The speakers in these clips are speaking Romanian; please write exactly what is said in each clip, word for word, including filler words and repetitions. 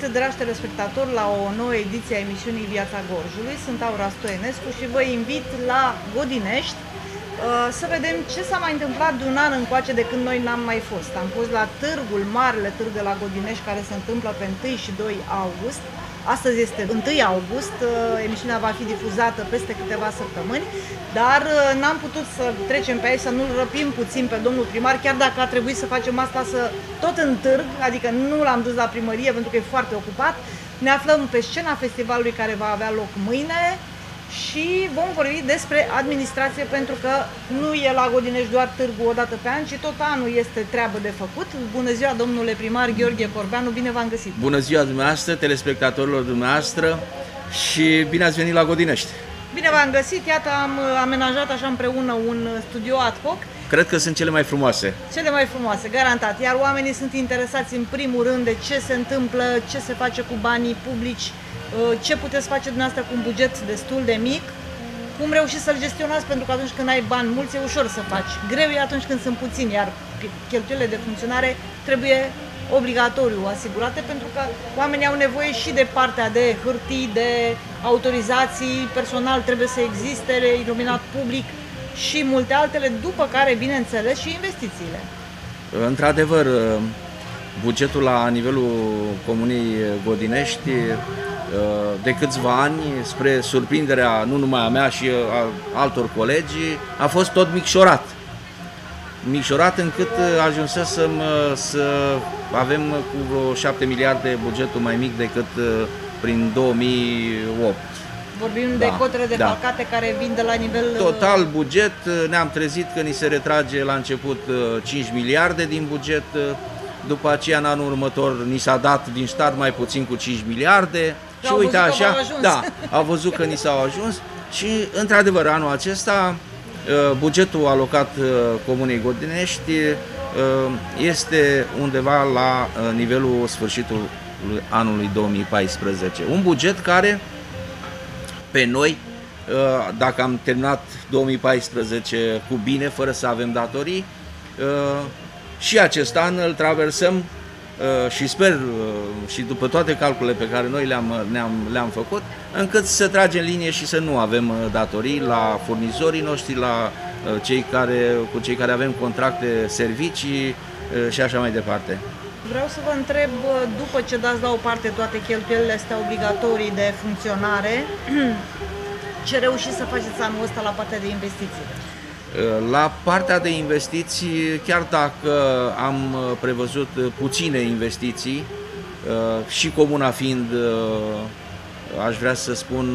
dragi telespectatori, la o nouă ediție a emisiunii Viața Gorjului. Sunt Aura Stoienescu și vă invit la Godinești să vedem ce s-a mai întâmplat de un an încoace de când noi n-am mai fost. Am fost la târgul, marele târg de la Godinești, care se întâmplă pe întâi și doi august. Astăzi este întâi august, emisiunea va fi difuzată peste câteva săptămâni, dar n-am putut să trecem pe aici, să nu-l răpim puțin pe domnul primar, chiar dacă a trebuit să facem asta să, tot în târg, adică nu l-am dus la primărie pentru că e foarte ocupat. Ne aflăm pe scena festivalului care va avea loc mâine și vom vorbi despre administrație, pentru că nu e la Godinești doar târgul o dată pe an, ci tot anul este treabă de făcut. Bună ziua, domnule primar Gheorghe Corbeanu, bine v-am găsit! Bună ziua dumneavoastră, telespectatorilor dumneavoastră, și bine ați venit la Godinești! Bine v-am găsit, iată am amenajat așa împreună un studio ad hoc. Cred că sunt cele mai frumoase. Cele mai frumoase, garantat, iar oamenii sunt interesați în primul rând de ce se întâmplă, ce se face cu banii publici, ce puteți face dumneavoastră cu un buget destul de mic, cum reușiți să-l gestionați, pentru că atunci când ai bani mulți e ușor să faci. Greu e atunci când sunt puțini, iar cheltuielile de funcționare trebuie obligatoriu asigurate, pentru că oamenii au nevoie și de partea de hârtii, de autorizații, personal trebuie să existe, iluminat public și multe altele, după care, bineînțeles, și investițiile. Într-adevăr, bugetul la nivelul Comunei Godinești de câțiva ani, spre surprinderea nu numai a mea și a altor colegi, a fost tot micșorat. Micșorat încât ajunsesem să avem cu vreo șapte miliarde bugetul mai mic decât prin două mii opt. Vorbim da, de cotele defalcate, da, care vin de la nivel... Total buget, ne-am trezit că ni se retrage la început cinci miliarde din buget, după aceea în anul următor ni s-a dat din start mai puțin cu cinci miliarde. Și uite așa, da, a văzut că ni s-au ajuns și într-adevăr anul acesta bugetul alocat Comunei Godinești este undeva la nivelul sfârșitului anului două mii paisprezece. Un buget care pe noi, dacă am terminat două mii paisprezece cu bine, fără să avem datorii, și acest an îl traversăm și sper, și după toate calculele pe care noi le-am le-am, le-am făcut, încât să tragem linie și să nu avem datorii la furnizorii noștri, la cei care, cu cei care avem contracte, servicii și așa mai departe. Vreau să vă întreb, după ce dați la o parte toate cheltuielile astea obligatorii de funcționare, ce reușiți să faceți anul ăsta la partea de investiții? La partea de investiții, chiar dacă am prevăzut puține investiții, și comuna fiind, aș vrea să spun,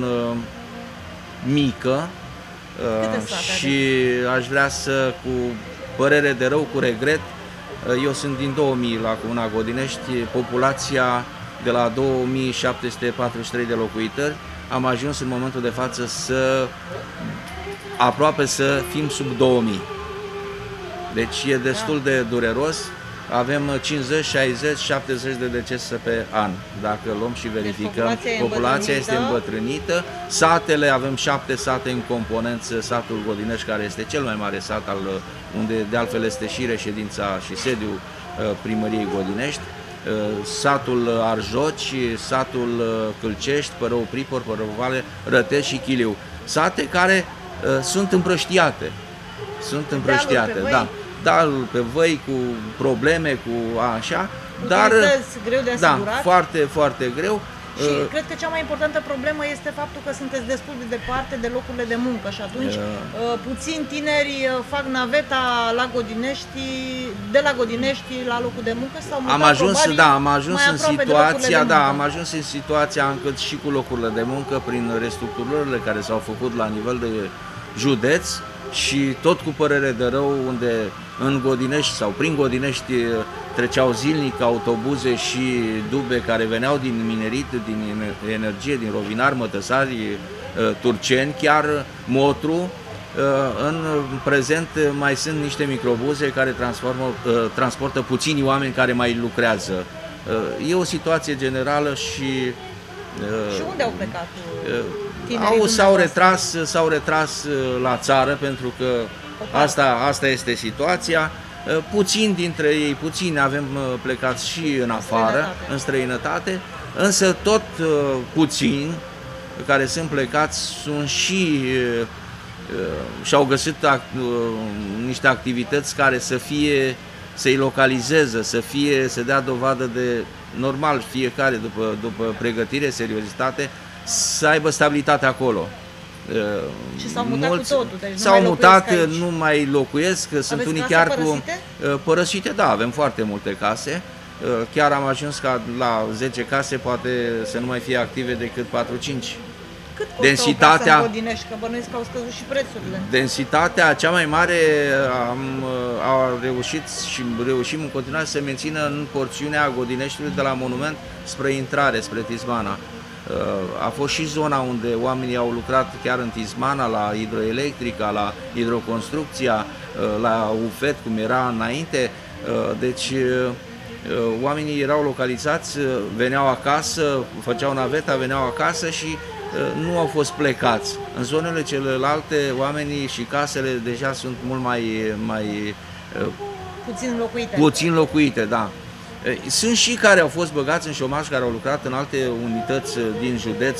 mică, și aș vrea să, cu părere de rău, cu regret, eu sunt din două mii la Comuna Godinești, populația de la două mii șapte sute patruzeci și trei de locuitori, am ajuns în momentul de față să aproape să fim sub două mii. Deci e destul de dureros. Avem cincizeci, șaizeci, șaptezeci de decese pe an. Dacă luăm și verificăm, deci populația, populația este îmbătrânită. Satele, avem șapte sate în componență. Satul Godinești, care este cel mai mare sat, al, unde de altfel este și reședința și sediul primăriei Godinești. Satul Arjoci, satul Câlcești, Părău Pripor, Părău Vale, Rătești și Chiliu. Sate care sunt împrăștiate. Sunt împrăștiate, da. Dalul pe văi, cu probleme, cu așa, dar greu de asigurat. Da, foarte, foarte greu. Și uh, cred că cea mai importantă problemă este faptul că sunteți destul de departe de locurile de muncă și atunci uh, uh, puțini tineri fac naveta la Godinești, de la Godinești la locul de muncă sau am ajuns, da, am ajuns în situația, da, am ajuns în situația încât și cu locurile de muncă, prin restructurările care s-au făcut la nivel de județ și tot cu părere de rău, unde în Godinești sau prin Godinești treceau zilnic autobuze și dube care veneau din minerit, din energie, din Rovinar, Mătăsari, Turceni, chiar Motru. În prezent mai sunt niște microbuze care transformă, transportă puțini oameni care mai lucrează. E o situație generală și... Și unde au plecat? Au, s-au retras, s-au retras la țară, pentru că asta, asta este situația. Puțini dintre ei, puțini avem plecat și în afară, în străinătate, Însă tot puțini care sunt plecați sunt și și-au găsit act, niște activități care să fie, să-i localizeze, să fie, să dea dovadă de, normal, fiecare după, după pregătire, seriozitate, să aibă stabilitate acolo. Și s-au mutat Mulți, cu totul, deci s-au nu mutat, mai nu mai locuiesc, Aveți sunt unii case chiar părăsite? cu părăsite, da, avem foarte multe case. Chiar am ajuns ca la zece case poate să nu mai fie active decât patru cinci. Cât costă Densitatea, o casă în Godinești? Că bănuiesc că au scăzut și prețurile. Densitatea cea mai mare am, a reușit și reușim în continuare să mențină în porțiunea Godineștiului de la Monument spre intrare, spre Tismana. A fost și zona unde oamenii au lucrat chiar în Tismana, la hidroelectrica, la hidroconstrucția, la U F E T, cum era înainte. Deci oamenii erau localizați, veneau acasă, făceau naveta, veneau acasă și nu au fost plecați. În zonele celelalte, oamenii și casele deja sunt mult mai, mai puțin locuite. Puțin locuite, da. Sunt și care au fost băgați în șomaj, care au lucrat în alte unități din județ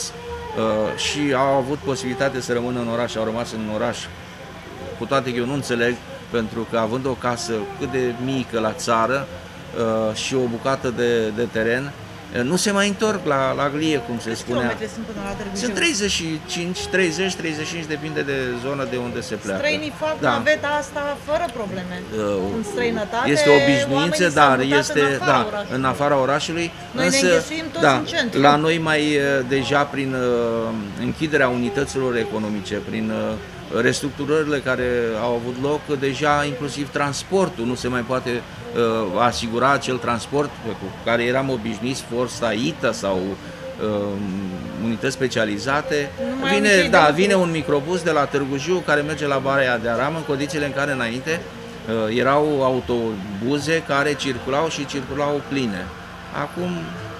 și au avut posibilitate să rămână în oraș, au rămas în oraș. Cu toate că eu nu înțeleg, pentru că având o casă cât de mică la țară și o bucată de, de teren, nu se mai întorc la, la glie, cum se spunea. Kilometri sunt până la Târgu Jiu? Sunt treizeci și cinci, treizeci, treizeci și cinci, depinde de zona de unde se pleacă. Străinii fac da. naveta asta fără probleme. Uh, în străinătate, este o obișnuință, dar este în afara, da, orașului. în afara orașului. Noi însă, ne înghesuim toți da, în centru. La noi mai deja prin uh, închiderea unităților economice, prin uh, restructurările care au avut loc, deja inclusiv transportul nu se mai poate uh, asigura acel transport cu care eram obișnuiți, Forța I T A sau uh, unități specializate. Vine, da, vine un microbus de la Târgu Jiu care merge la Baia de Aram în condițiile în care înainte uh, erau autobuze care circulau și circulau pline. Acum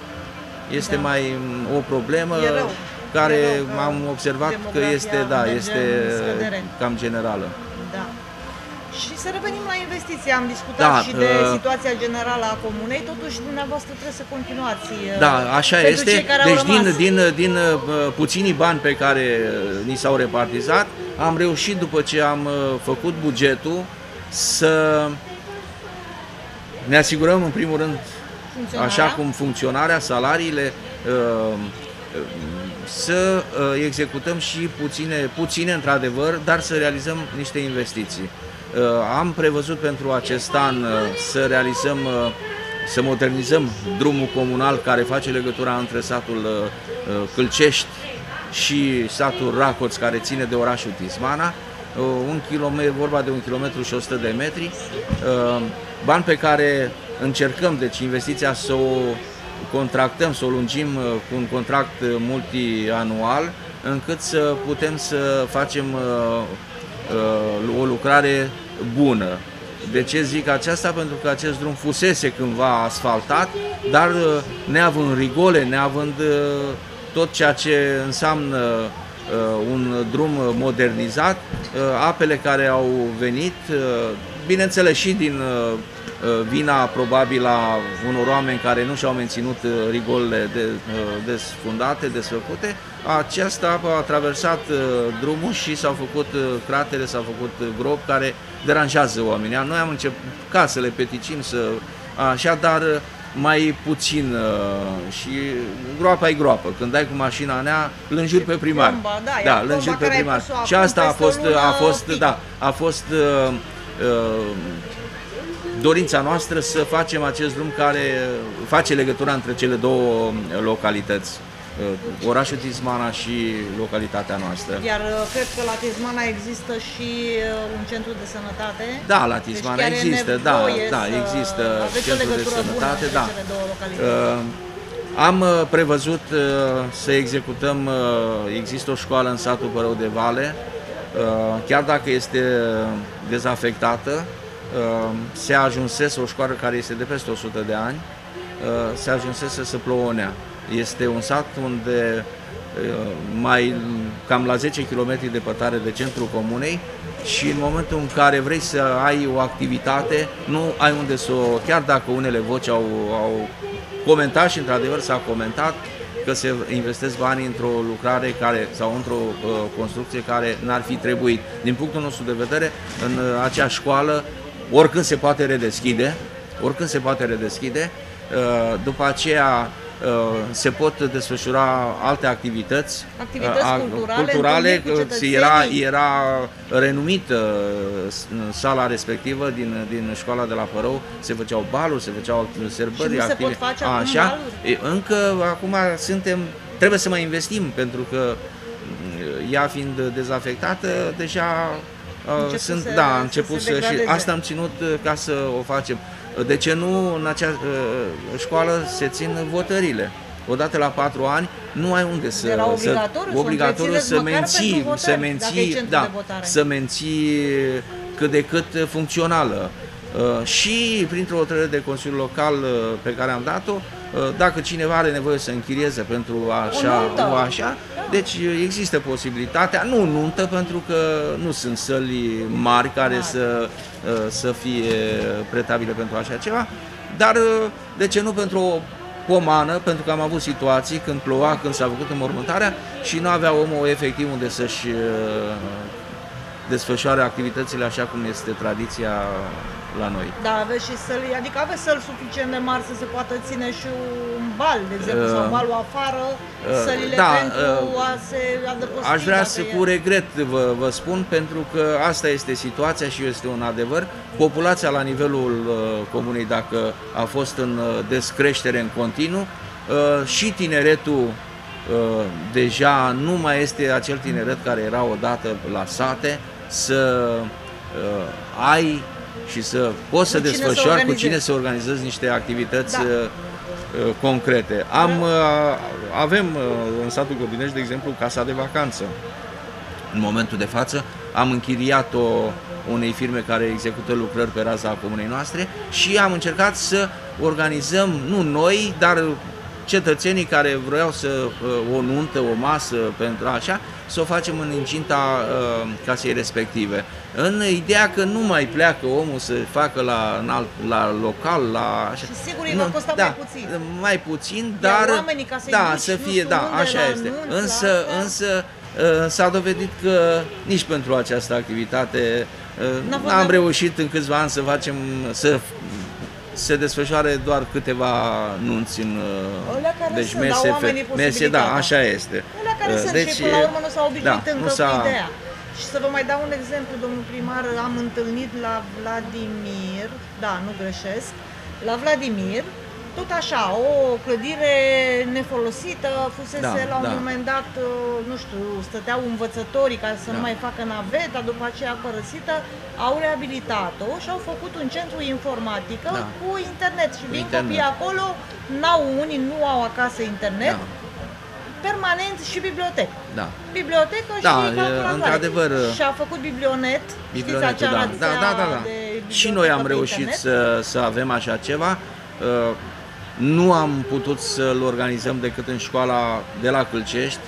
este da. mai o problemă care rău, am observat că este, da, este cam generală. Da. Și să revenim la investiții. Am discutat da, și de uh, situația generală a comunei, totuși dumneavoastră trebuie să continuați. Da, așa este. Deci din, din, din uh, puținii bani pe care ni s-au repartizat, am reușit, după ce am uh, făcut bugetul, să ne asigurăm în primul rând, așa cum funcționarea, salariile, uh, să uh, executăm și puține, puține într-adevăr, dar să realizăm niște investiții. Uh, am prevăzut pentru acest an uh, să realizăm, uh, să modernizăm drumul comunal care face legătura între satul uh, Câlcești și satul Racoț, care ține de orașul Tismana, uh, un kilometru, vorba de un kilometru și o sută de metri, uh, bani pe care încercăm, deci investiția să o contractăm, să o lungim cu un contract multianual, încât să putem să facem o lucrare bună. De ce zic aceasta? Pentru că acest drum fusese cândva asfaltat, dar neavând rigole, neavând tot ceea ce înseamnă un drum modernizat, apele care au venit, bineînțeles și din vina probabil a unor oameni care nu și-au menținut rigolele de, desfundate, desfăcute, această apă a traversat drumul și s-au făcut cratere, s-au făcut gropi care deranjează oamenii. Noi am început ca să le peticim, să, așa, dar mai puțin și groapa e groapă. Când dai cu mașina nea, îl înjuri pe primar. Plomba, da, da, îl înjuri pe primar. Și asta a fost, a fost, da, a fost uh, uh, dorința noastră să facem acest drum care face legătura între cele două localități, orașul Tismana și localitatea noastră. Iar cred că la Tismana există și un centru de sănătate. Da, la Tismana deci există, da, da, există centru de sănătate, da. Am prevăzut să executăm, există o școală în satul Părău de Vale, chiar dacă este dezafectată, se ajunsese, o școală care este de peste o sută de ani, se ajunsese să plouănea. Este un sat unde mai cam la zece kilometri departare de centrul comunei și în momentul în care vrei să ai o activitate, nu ai unde să o, chiar dacă unele voci au, au comentat și într-adevăr s-a comentat că se investesc bani într-o lucrare care, sau într-o uh, construcție care n-ar fi trebuit. Din punctul nostru de vedere, în uh, acea școală, oricând se poate redeschide, oricând se poate redeschide, uh, după aceea uh, se pot desfășura alte activități, activități uh, culturale, culturale era, era, era renumită sala respectivă din, din școala de la Părău, se făceau baluri, se făceau sărbări, și nu se pot face așa. Încă acum suntem, trebuie să mai investim, pentru că ea fiind dezafectată, deja Început sunt, să, da, a început să, să și asta am ținut ca să o facem. De ce nu în acea școală se țin votările? Odată la patru ani nu ai unde să... Era obligatoriu, să, obligatoriu să menții, votări, să menții, da, să menții cât de cât funcțională. Și printr-o hotărâre de Consiliul Local pe care am dat-o, dacă cineva are nevoie să închirieze pentru așa, o așa, deci există posibilitatea, nu nuntă, pentru că nu sunt săli mari care mari. Să, să fie pretabile pentru așa ceva, dar de ce nu pentru o pomană, pentru că am avut situații când ploua, când s-a făcut înmormântarea și nu avea omul efectiv unde să-și desfășoare activitățile așa cum este tradiția la noi. Da, aveți și săli, adică aveți săli suficient de mari să se poată ține și un bal, de exemplu, uh, sau balul afară, uh, sălile da, pentru uh, a se adăposti. Aș vrea să, cu regret vă, vă spun, pentru că asta este situația și este un adevăr. Populația la nivelul uh, comunei, dacă a fost în uh, descreștere în continuu, uh, și tineretul uh, deja nu mai este acel tineret care era odată la sate, să uh, ai și să poți să desfășoari, cu cine să organizezi niște activități da. uh, concrete. Am, uh, avem uh, în satul Godinești, de exemplu, casa de vacanță. În momentul de față am închiriat-o unei firme care execută lucrări pe raza comunei noastre și am încercat să organizăm, nu noi, dar cetățenii care vreau să uh, o nuntă, o masă pentru așa, să o facem în incinta uh, casei respective. În ideea că nu mai pleacă omul să facă la, în alt, la local, la așa. Și sigur îi va costa da, mai puțin. Mai puțin, dar da, să fie, da, așa este. Însă, însă uh, s-a dovedit că nici pentru această activitate uh, n-am reușit în câțiva ani să facem, să se desfășoare doar câteva nunți în deci sunt, mese, mese, da, așa este. Alea care deci, sunt și până la urmă nu s-au obișnuit da, încă cu ideea. Și să vă mai dau un exemplu, domnul primar, am întâlnit la Vladimir, da, nu greșesc, la Vladimir, tot așa, o clădire nefolosită, fusese da, la un da. moment dat, nu știu, stăteau învățătorii ca să da. nu mai facă naveta, după aceea părăsită, au reabilitat-o și au făcut un centru informatică da. cu internet și vin copiii acolo, n-au unii, nu au acasă internet, da. permanent și bibliotecă. Da. Bibliotecă și da, într-adevăr. Și a făcut biblionet, știți acea da. Da, da, da, da. Și noi am reușit să, să avem așa ceva. Uh, Nu am putut să-l organizăm decât în școala de la Câlcești,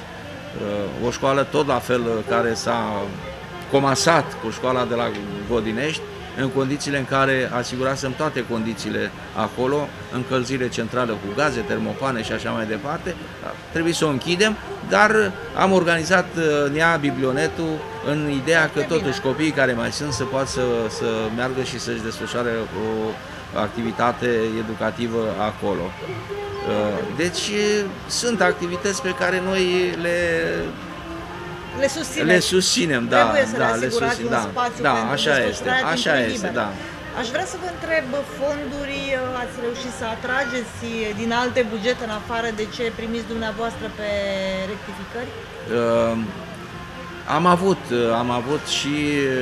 o școală tot la fel care s-a comasat cu școala de la Godinești, în condițiile în care asigurasem toate condițiile acolo, încălzire centrală cu gaze, termopane și așa mai departe. Trebuie să o închidem, dar am organizat în ea biblionetul în ideea că totuși copiii care mai sunt să poată să, să meargă și să-și desfășoare o activitate educativă acolo. Deci sunt activități pe care noi le le susținem. Le susținem, da, Trebuie să da, le asigurați un da, spațiu da, pentru așa este, așa este, da. Aș vrea să vă întreb, fonduri ați reușit să atrageți din alte bugete în afară de ce primiți dumneavoastră pe rectificări? Uh, am avut, am avut și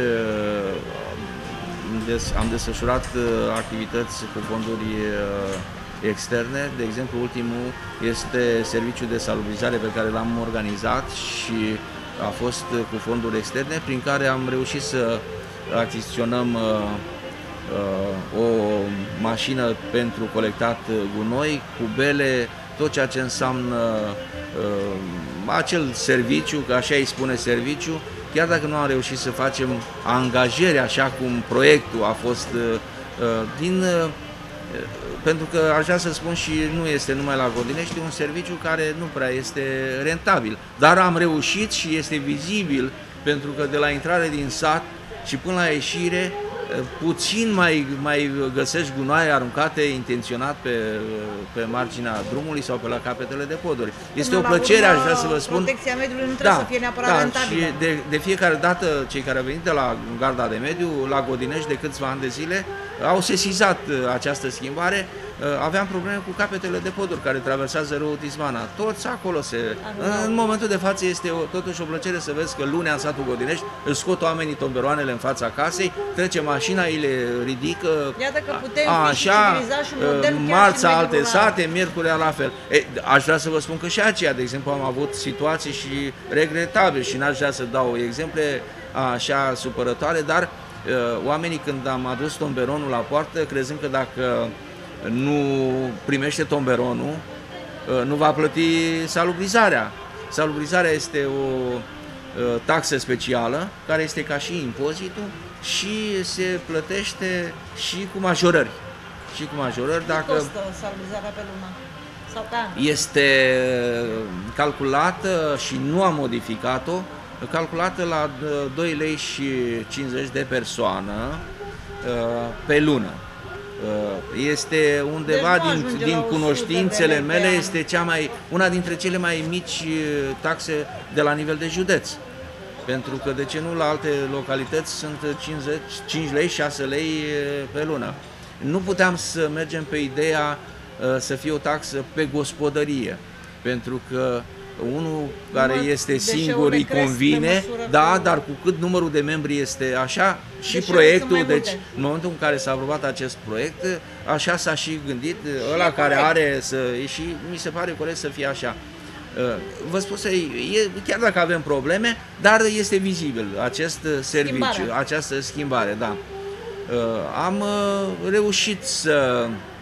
uh, am desfășurat uh, activități cu fonduri uh, externe. De exemplu, ultimul este serviciul de salubrizare pe care l-am organizat și a fost cu fonduri externe, prin care am reușit să achiziționăm uh, uh, o mașină pentru colectat gunoi, cubele, tot ceea ce înseamnă uh, acel serviciu, că așa îi spune serviciu, chiar dacă nu am reușit să facem angajări așa cum proiectul a fost uh, din uh, Pentru că, aș vrea să spun, și nu este numai la Godinești, un serviciu care nu prea este rentabil. Dar am reușit și este vizibil, pentru că de la intrare din sat și până la ieșire, puțin mai, mai găsești gunoaie aruncate intenționat pe, pe marginea drumului sau pe la capetele de poduri. Este Până o plăcere, urmă, aș vrea să vă spun. Protecția mediului nu trebuie da, să fie neapărat da, rentabilă. Și de, de fiecare dată, cei care au venit de la Garda de Mediu, la Godinești, de câțiva ani de zile, au sesizat această schimbare. Aveam probleme cu capetele de poduri care traversează râul Tismana. Toți acolo se... În momentul de față este o, totuși o plăcere să vezi că lunea în satul Godinești își scot oamenii tomberoanele în fața casei, trece mașina, îi le ridică. Iată că putem a, fi așa, și civilizați și modern, marța, chiar și alte sate, miercurea la fel. E, aș vrea să vă spun că și aceea, de exemplu, am avut situații și regretabile și n-aș vrea să dau exemple așa supărătoare, dar uh, oamenii, când am adus tomberonul la poartă, crezând că dacă nu primește tomberonul, nu va plăti salubrizarea. Salubrizarea este o taxă specială, care este ca și impozitul și se plătește și cu majorări. Și cu majorări dacă... Cât costă salubrizarea pe lună? Sau pe an? Este calculată și nu am modificat-o, calculată la doi lei și cincizeci de persoană pe lună. Este undeva deci din, din cunoștințele mele, este cea mai, una dintre cele mai mici taxe de la nivel de județ. Pentru că, de ce nu, la alte localități sunt cincizeci, cinci lei, șase lei pe lună. Nu puteam să mergem pe ideea să fie o taxă pe gospodărie, pentru că unul care este singur îi convine, da, dar cu cât numărul de membri este așa, și deci proiectul, deci în momentul în care s-a aprobat acest proiect, așa s-a și gândit, și ăla care corect. Are să, și mi se pare corect să fie așa. Vă spun să, e, chiar dacă avem probleme, dar este vizibil acest serviciu, schimbare. această schimbare, da. Am reușit să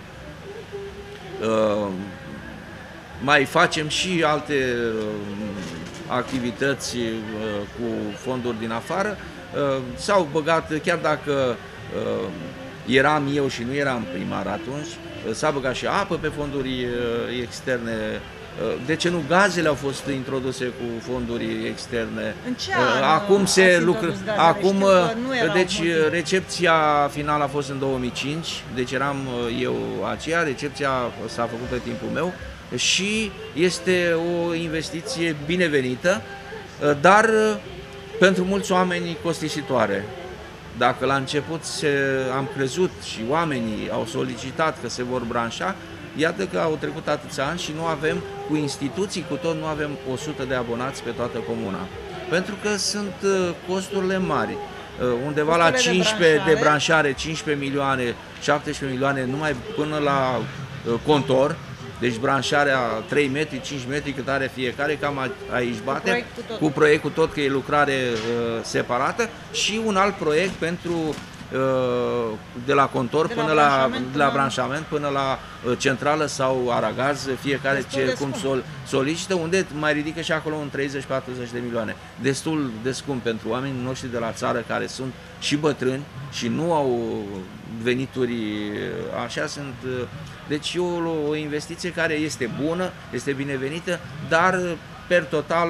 mai facem și alte activități cu fonduri din afară. S-au băgat, chiar dacă eram eu și nu eram primar atunci, s-a băgat și apă pe fonduri externe. De ce nu gazele au fost introduse cu fonduri externe? În ce an acum se lucrează. Acum, deci motive. Recepția finală a fost în două mii cinci, deci eram eu aceea, recepția s-a făcut pe timpul meu și este o investiție binevenită, dar pentru mulți oameni costisitoare. Dacă la început se, am crezut și oamenii au solicitat că se vor branșa, iată că au trecut atâția ani și nu avem, cu instituții, cu tot, nu avem o sută de abonați pe toată comuna. Pentru că sunt costurile mari. Undeva la cincisprezece de branșare, cincisprezece milioane, șaptesprezece milioane numai până la contor. Deci branșarea trei metri, cinci metri cât are fiecare, cam aici bate, cu proiectul tot, cu proiectul tot că e lucrare uh, separată, și un alt proiect pentru uh, de la contor de până la, branșament, la, la branșament până la uh, centrală sau aragaz, fiecare ce cum sol, solicită, unde mai ridică și acolo un treizeci patruzeci de milioane. Destul de scump pentru oamenii noștri de la țară care sunt și bătrâni și nu au venituri, așa sunt. Deci e o, o investiție care este bună, este binevenită, dar per total...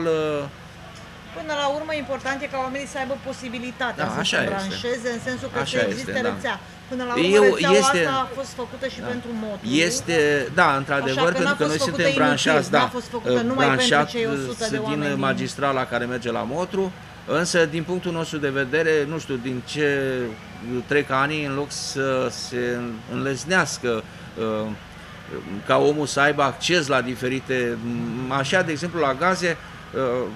Până la urmă, important e ca oamenii să aibă posibilitatea da, să se branșeze, în sensul că așa să existe este, rețea. Până la Eu, urmă, rețeaua este, asta a fost făcută și da, pentru motul. Este, da, într-adevăr, pentru că noi suntem branșați, da, fost făcută numai pentru cei o sută de oameni din magistrala care merge la Motru. Însă, din punctul nostru de vedere, nu știu, din ce trec ani, în loc să se înlesnească uh, ca omul să aibă acces la diferite, așa, de exemplu, la gaze, uh,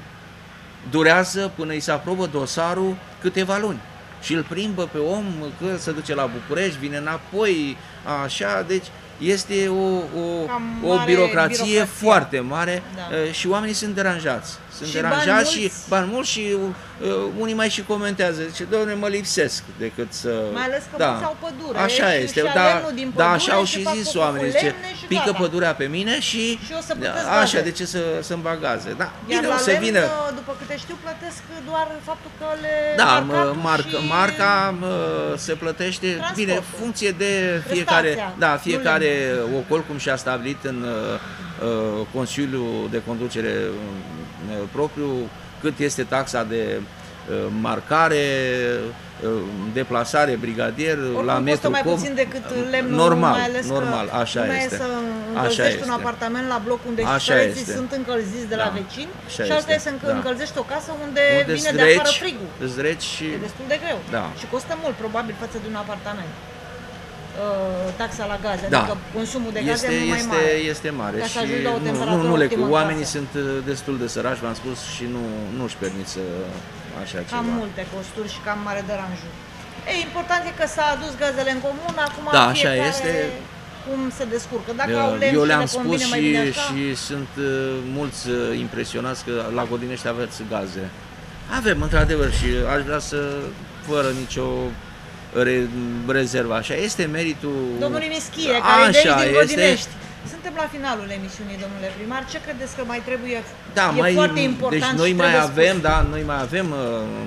durează până îi se aprobă dosarul câteva luni. Și îl plimbă pe om, că se duce la București, vine înapoi, așa, deci este o, o, o birocrație, birocrație foarte mare, da, și oamenii sunt deranjați. Sunt și deranjați bani și mulți. bani mulți și unii mai și comentează, zice, dom'le, mă lipsesc decât să... Mai ales că da. mulți au pădure. Așa și, este, și da, din da, pădure, așa au și și fac zis focul oamenii, cu zice, lemne și pică gata. pădurea pe mine și, Și o să puteți așa, gaze. de ce să, să-mi bag gaze? Da, Iar bine, la o să lemn, vină... după câte știu, plătesc doar faptul că le Da, marcatul marca, și marca se plătește, transportul. bine, funcție de fiecare, Prestația, da, nu fiecare ocol cum și-a stabilit în uh, Consiliul de Conducere uh, propriu, cât este taxa de uh, marcare, uh, deplasare, brigadier, oricum la metru costă mai cub. puțin decât lemnul, normal, mai ales normal, că așa una este. e să Așa încălzești este. un apartament la bloc unde Așa pereții este. sunt încălziți de la Da, vecini așa și alta e este, să da. încălzești o casă unde, Unde vine îți de afară reci, frigul. îți reci și... E destul de greu Da. și costă mult, probabil, față de un apartament. Uh, taxa la gaze, Da. adică consumul de gaze Este, e mult mai este, mare. este mare Ca să și ajungi la o nu, temperatură nu, nu le, optimă în oamenii casă. sunt destul de săraci, v-am spus, și nu, nu-și permit să așa Cam ceva. multe costuri și cam mare deranjul. E important e că s-a adus gazele în comun, acum Da, așa fiecare este. cum se descurcă. Dacă au lemn Eu și le-am le spus convine mai și, bine așa, și sunt uh, mulți uh, impresionați că la Godinești aveți gaze. Avem, într-adevăr, și aș vrea să, fără nicio re, rezervă, așa, este meritul... domnului Mischie, care e de Așa aici din este. Godinești. Suntem la finalul emisiunii, domnule primar. Ce credeți că mai trebuie? Da, e mai, foarte important deci noi și mai trebuie avem, spus. da, noi mai avem uh,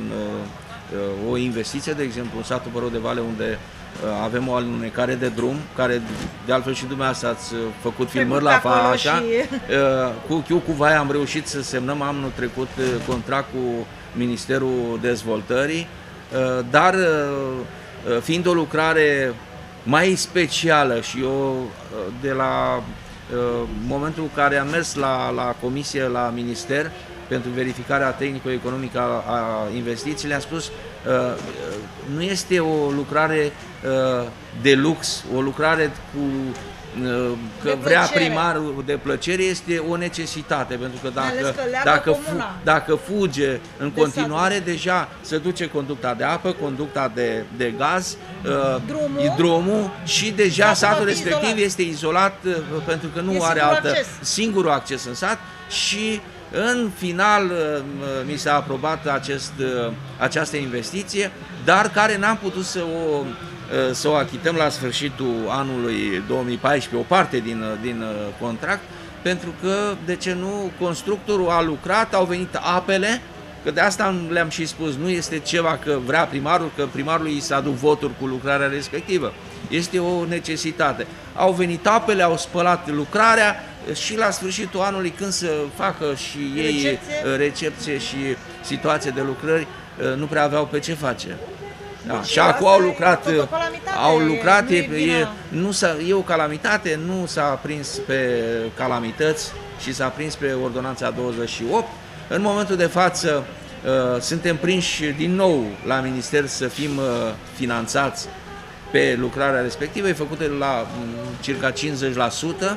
uh, o investiție, de exemplu, în satul Bărău de Vale, unde uh, avem o alunecare de drum, care de altfel și dumneavoastră ați uh, făcut filmări la fa, așa. Și... Uh, cu Chiu cu Vai am reușit să semnăm anul trecut uh, contract cu Ministerul Dezvoltării, uh, dar uh, fiind o lucrare mai specială și eu uh, de la uh, momentul în care am mers la, la comisie, la minister, pentru verificarea tehnico-economică a, a investițiilor, am spus, uh, nu este o lucrare uh, de lux, o lucrare cu uh, că de vrea plăcere. primarul de plăcere, este o necesitate, pentru că dacă, că dacă, fu, comuna. dacă fuge în De continuare, deja se duce conducta de apă, conducta de, de gaz, uh, Drumul. drumul și deja Satul satul va fi respectiv izolat. este izolat uh, pentru că nu E are singurul altă, acces. singurul acces în sat și în final uh, mi s-a aprobat acest, uh, această investiție, dar care n-am putut să o, uh, să o achităm la sfârșitul anului două mii paisprezece, o parte din, din uh, contract, pentru că, de ce nu, constructorul a lucrat, au venit apele, că de asta le-am și spus, nu este ceva că vrea primarul, că primarului s-a adus voturi cu lucrarea respectivă. Este o necesitate. Au venit apele, au spălat lucrarea și la sfârșitul anului, când să facă și ei Recepție. recepție și situație de lucrări, nu prea aveau pe ce face. Da. Bun, Și și acum asta au e lucrat, tot o calamitate, au lucrat, nu e, e vina. e, nu s-a, e o calamitate, nu s-a prins pe calamități și s-a prins pe ordonanța douăzeci și opt. În momentul de față uh, suntem prinși din nou la minister să fim uh, finanțați pe lucrarea respectivă, e făcută la um, circa cincizeci la sută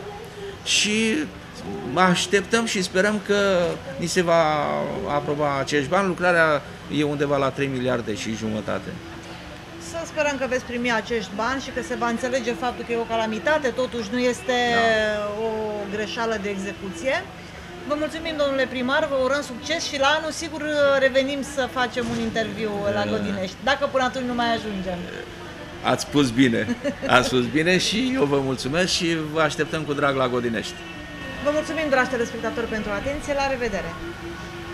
și așteptăm și sperăm că ni se va aproba acești bani. Lucrarea e undeva la trei miliarde și jumătate. Să sperăm că veți primi acești bani și că se va înțelege faptul că e o calamitate, totuși nu este Da. o greșeală de execuție. Vă mulțumim, domnule primar, vă urăm succes și la anul sigur revenim să facem un interviu la Godinești, dacă până atunci nu mai ajungem. Ați spus bine, ați spus bine și eu vă mulțumesc și vă așteptăm cu drag la Godinești. Vă mulțumim, dragi telespectatori, pentru atenție, la revedere!